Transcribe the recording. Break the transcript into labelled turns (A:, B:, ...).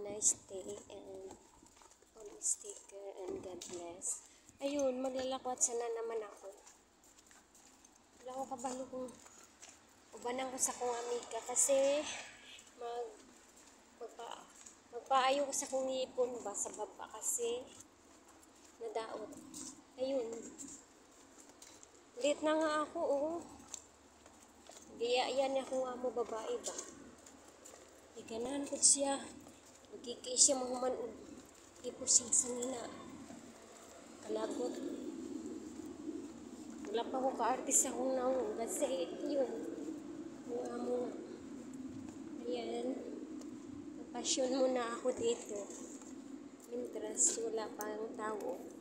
A: a nice day and always take care and God bless. Ayun, maglalakwat sana naman ako. Wala ko kabalo kung ubanan ko sa kong amiga kasi magpaayo ko sa kong ipon ba sa baba kasi nadaot. Ayun. Late na nga ako, oh. Gaya-yan ako nga mo babae ba. Iganan ko siya. Magkikay siya mga man ipos siyang sanina. Kalagot. Wala pa ko ka-artist akong naong kasi yun. Mga mo. Ayan. Pasyon muna ako dito. Mintras wala pang tao.